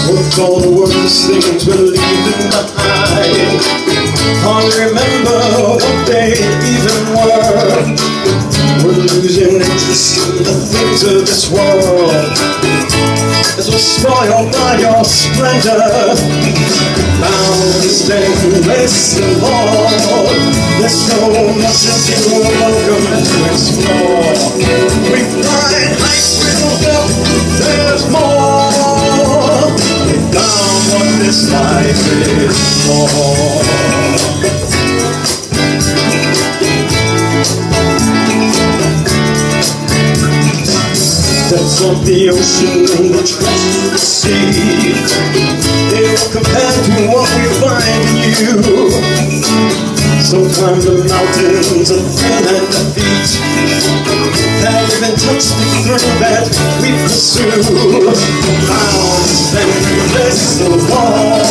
With all the worst things we're leaving behind, hardly remember what they even were. We're losing interest in the things of this world, as we're spoiled by your splendor. Bound to stainless and Lord, there's so much that you are welcome to explore. We find heights built up, there's more. We found what this life is for. Depths of the ocean and the treasures of the sea, they will compare to what we find in you. So climb the mountains of sin and defeat, have even touched the thrill that we pursue. Bound and endless the wall,